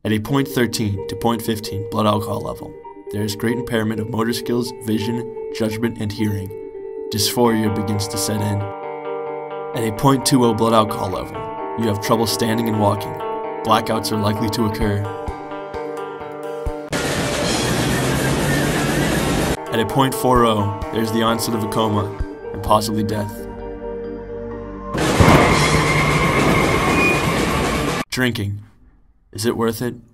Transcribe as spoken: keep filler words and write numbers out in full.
At a zero point one three to zero point one five blood alcohol level, there is great impairment of motor skills, vision, judgment, and hearing. Dysphoria begins to set in. At a zero point two zero blood alcohol level, you have trouble standing and walking. Blackouts are likely to occur. At a zero point four zero, there is the onset of a coma and possibly death. Drinking. Is it worth it?